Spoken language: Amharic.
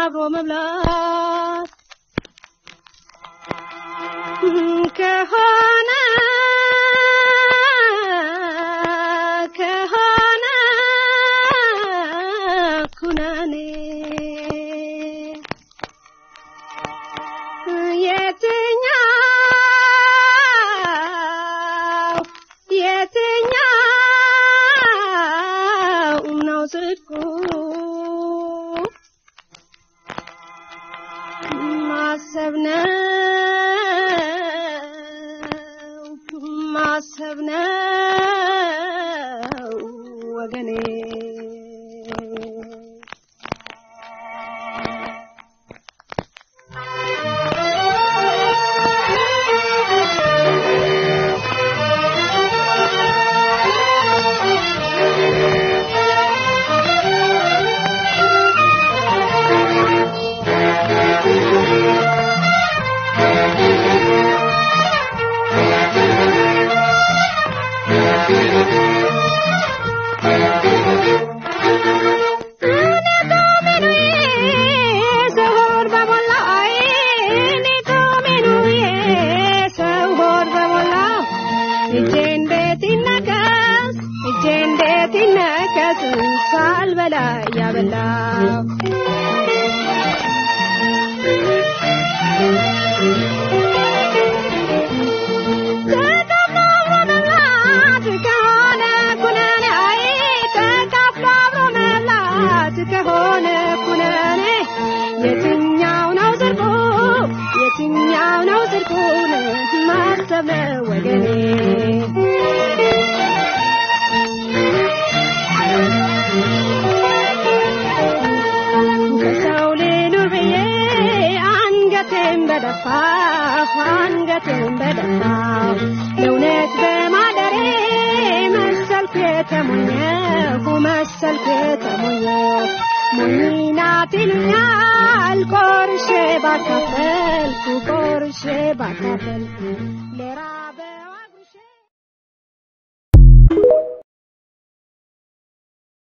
አብሮ መብላት ከሆነ ኩነኔ የትኛው ነው ጽድቁ ማሰብ ነው ወገኔ ሳልበላ ያበላ የትኛው ነው ጽድቁን ማሰብ ነው ወገኔ ከሰው ልኑር ብዬ አንገቴን በደፋው ለእውነት በማደሬ መሰልኩ የተሞኘሁ ሞኝ ናት ይሉኛል ቆርሼ ባካፈልኩ